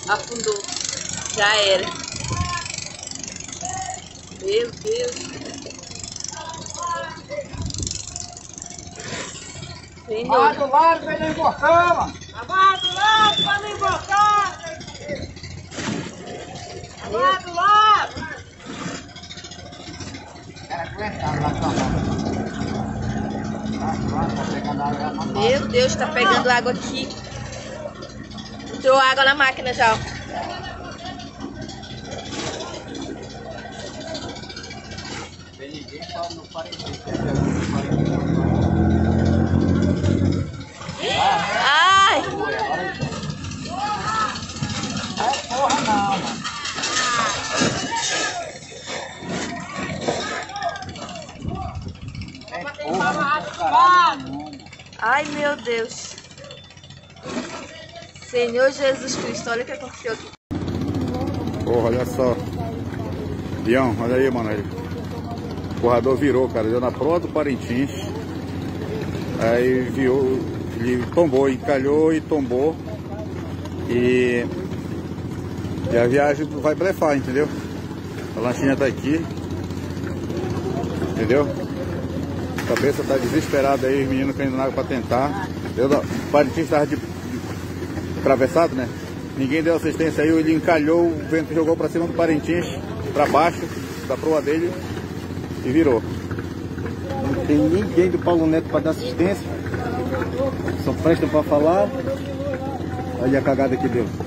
Afundou. Já era. Meu Deus. Senhor. Vai do lado pra não emborcar, mano. Vai do lado pra não emborcar. Vai do lado. Era aguentado lá pra lá. Tá pegando água. Meu Deus, tá pegando água aqui. Entrou água na máquina já, ó. Tem ninguém só no parede. Ai! É porra não, mano. É porra do caralho. Ai, meu Deus. Senhor Jesus Cristo, olha o que aconteceu aqui. Porra, olha só. Bião, olha aí, mano. O corredor virou, cara. Deu na proa do Parintins. Aí viu, ele tombou, encalhou e tombou. E a viagem vai blefar, entendeu? A lanchinha tá aqui. Entendeu? A cabeça tá desesperada aí, os meninos caindo na água pra tentar. O Parintins tava de atravessado, né? Ninguém deu assistência aí, ele encalhou, o vento jogou pra cima do Parintins, pra baixo da proa dele e virou. Não tem ninguém do Paulo Neto pra dar assistência, só prestam pra falar. Olha a cagada que deu.